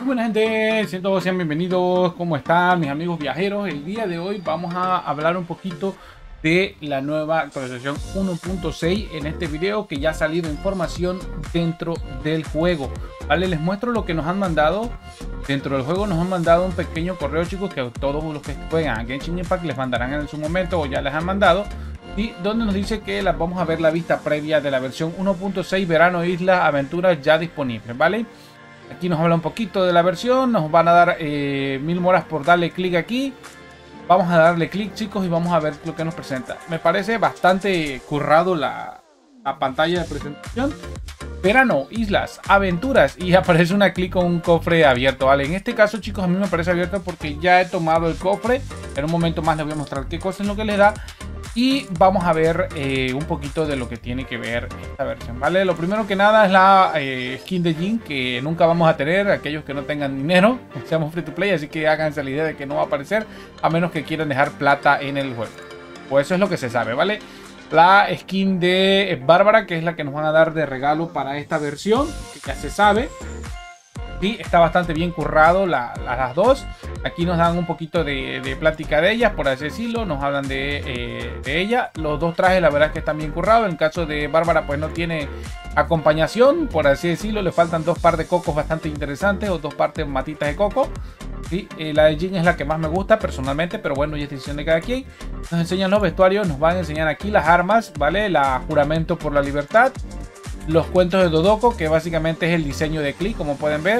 Buena gente, sean bienvenidos. ¿Cómo están mis amigos viajeros? El día de hoy vamos a hablar un poquito de la nueva actualización 1.6 en este video, que ya ha salido información dentro del juego. Vale, les muestro lo que nos han mandado. Dentro del juego nos han mandado un pequeño correo, chicos, que a todos los que juegan a Genshin Impact les mandarán en su momento, o ya les han mandado, y donde nos dice que vamos a ver la vista previa de la versión 1.6 Verano Isla Aventuras ya disponible, ¿vale? Aquí nos habla un poquito de la versión, nos van a dar 1000 moras por darle clic aquí. Vamos a darle clic, chicos, y vamos a ver lo que nos presenta. Me parece bastante currado la pantalla de presentación. Verano, islas, aventuras, y aparece una clic con un cofre abierto, ¿vale? En este caso, chicos, a mí me parece abierto porque ya he tomado el cofre. En un momento más les voy a mostrar qué cosa es lo que les da. Y vamos a ver un poquito de lo que tiene que ver esta versión, ¿vale? Lo primero que nada es la skin de Jin, que nunca vamos a tener aquellos que no tengan dinero. Seamos free to play, así que háganse la idea de que no va a aparecer, a menos que quieran dejar plata en el juego. Pues eso es lo que se sabe, ¿vale? La skin de Bárbara, que es la que nos van a dar de regalo para esta versión, que ya se sabe. Sí, está bastante bien currado las dos. Aquí nos dan un poquito de plática de ellas, por así decirlo. Nos hablan de ella. Los dos trajes, la verdad es que están bien currados. En el caso de Bárbara, pues no tiene acompañación, por así decirlo. Le faltan dos par de cocos bastante interesantes, o dos partes matitas de coco. Sí, la de Jin es la que más me gusta personalmente, pero bueno, ya es decisión de cada quien. Nos enseñan los vestuarios, nos van a enseñar aquí las armas, ¿vale? La Juramento por la Libertad. Los cuentos de Dodoko, que básicamente es el diseño de Klee, como pueden ver.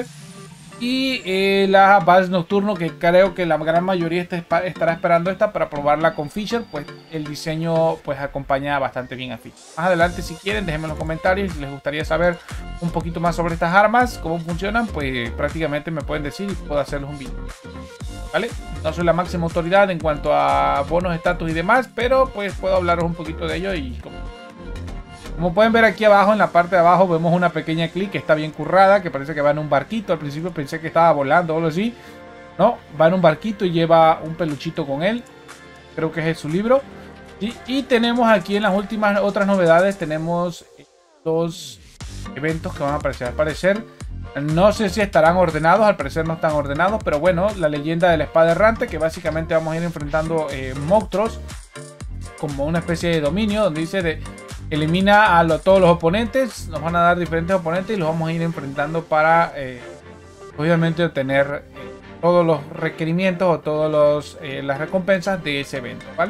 Y la Vals Nocturno, que creo que la gran mayoría estará esperando esta para probarla con Fisher. Pues el diseño pues acompaña bastante bien a Fisher. Más adelante, si quieren, déjenme en los comentarios si les gustaría saber un poquito más sobre estas armas, cómo funcionan. Pues prácticamente me pueden decir y puedo hacerles un video, ¿vale? No soy la máxima autoridad en cuanto a bonos, estatus y demás, pero pues puedo hablaros un poquito de ello. Y como pueden ver aquí abajo, en la parte de abajo vemos una pequeña Klee que está bien currada, que parece que va en un barquito. Al principio pensé que estaba volando o algo así. No, va en un barquito y lleva un peluchito con él. Creo que es su libro. Y tenemos aquí en las últimas otras novedades, tenemos dos eventos que van a aparecer. Al parecer, no sé si estarán ordenados, al parecer no están ordenados, pero bueno, la leyenda de la espada errante, que básicamente vamos a ir enfrentando monstruos como una especie de dominio, donde dice elimina a todos los oponentes. Nos van a dar diferentes oponentes y los vamos a ir enfrentando para obviamente obtener todos los requerimientos o todas las recompensas de ese evento, ¿vale?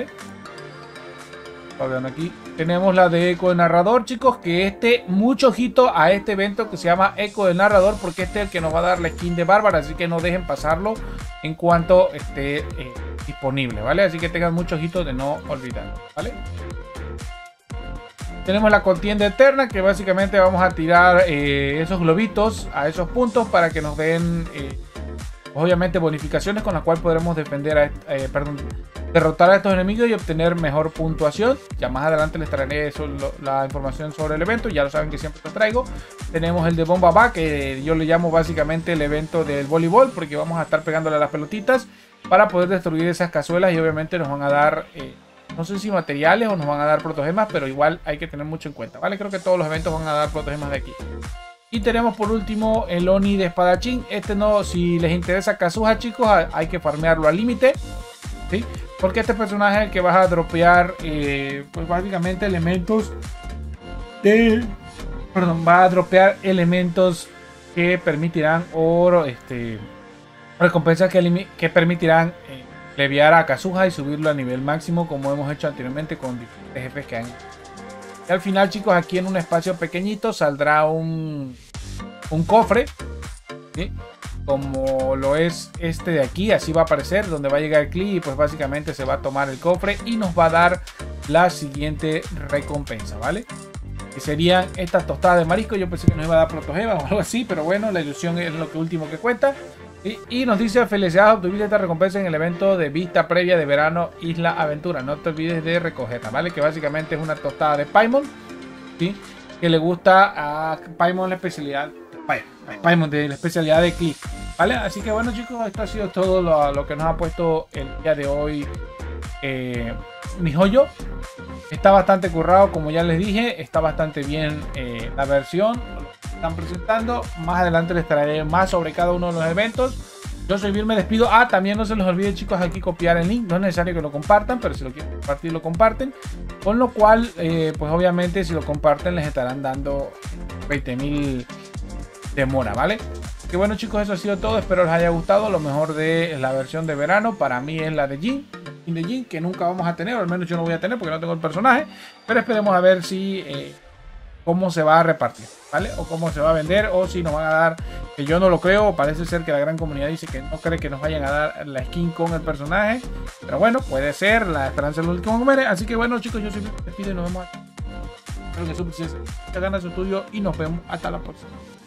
Aquí tenemos la de Eco de Narrador, chicos, que mucho ojito a este evento que se llama Eco de Narrador, porque este es el que nos va a dar la skin de Bárbara, así que no dejen pasarlo en cuanto esté disponible, ¿vale? Así que tengan mucho ojito de no olvidarlo, ¿vale? Tenemos la contienda eterna, que básicamente vamos a tirar esos globitos a esos puntos para que nos den obviamente bonificaciones con las cuales podremos derrotar a estos enemigos y obtener mejor puntuación. Ya más adelante les traeré la información sobre el evento, ya lo saben que siempre lo traigo. Tenemos el de Bomba Va, que yo le llamo básicamente el evento del voleibol, porque vamos a estar pegándole a las pelotitas para poder destruir esas cazuelas, y obviamente nos van a dar no sé si materiales o nos van a dar protogemas, pero igual hay que tener mucho en cuenta, ¿vale? Creo que todos los eventos van a dar protogemas de aquí. Y tenemos por último el Oni de espadachín. No, si les interesa Kazuha, chicos, hay que farmearlo al límite, ¿sí? Porque este personaje es el que vas a dropear pues básicamente elementos va a dropear elementos que permitirán oro, recompensas que permitirán leviar a Kazuha y subirlo a nivel máximo, como hemos hecho anteriormente con diferentes jefes que han. Y al final, chicos, aquí en un espacio pequeñito saldrá un cofre, ¿sí? Como lo es este de aquí. Así va a aparecer, donde va a llegar el Klee, y pues básicamente se va a tomar el cofre y nos va a dar la siguiente recompensa, ¿vale? Que serían estas tostadas de marisco. Yo pensé que nos iba a dar protogema o algo así, pero bueno, la ilusión es lo último que cuenta. Y nos dice: felicidades, obtuviste esta recompensa en el evento de vista previa de Verano Isla Aventura. No te olvides de recogerla, ¿vale? Que básicamente es una tostada de Paimon, ¿sí? Que le gusta a Paimon la especialidad. Paimon de la especialidad de Klee, ¿vale? Así que bueno, chicos, esto ha sido todo lo que nos ha puesto el día de hoy mi joyo. Está bastante currado, como ya les dije. Está bastante bien la versión. están presentando. Más adelante les traeré más sobre cada uno de los eventos. Yo soy Bill, me despido. También no se les olvide, chicos, aquí copiar el link. No es necesario que lo compartan, pero si lo quieren compartir, lo comparten. Con lo cual, pues obviamente si lo comparten les estarán dando 20.000 de mora, ¿vale? Que bueno, chicos, eso ha sido todo. Espero les haya gustado. Lo mejor de la versión de verano para mí es la de Jin, que nunca vamos a tener, o al menos yo no voy a tener porque no tengo el personaje. Pero esperemos a ver si cómo se va a repartir, ¿vale? O cómo se va a vender, o si nos van a dar, que yo no lo creo. Parece ser que la gran comunidad dice que no cree que nos vayan a dar la skin con el personaje, pero bueno, puede ser. La esperanza es lo último que muere. Así que bueno, chicos, yo soy Bill, me despido y nos vemos. Espero que su gana su estudio y nos vemos hasta la próxima.